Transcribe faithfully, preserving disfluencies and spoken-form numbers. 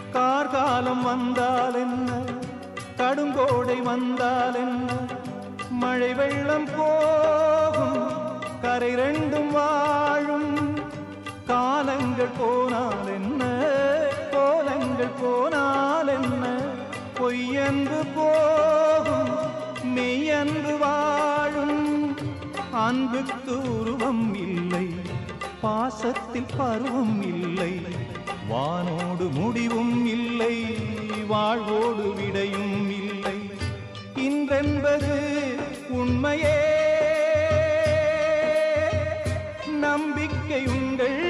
கார்காலம் வந்தால் என்ன, கடுங்கோடை வந்தால் என்ன, மழை வெள்ளம் போகும் கரை ரெண்டும் வாழும். காலங்கள் போனால் என்ன, கோலங்கள் போனால் என்ன, பொய்யன்று போகும் மெய்யன்று வாழும். அன்புக்கு உருவம் இல்லை, பாசத்தில் பருவம் இல்லை, வானோடு முடிவும் இல்லை, வாழ்வோடு விடையும் இல்லை. இன்றென்பது உண்மையே, நம்பிக்கை உங்கள்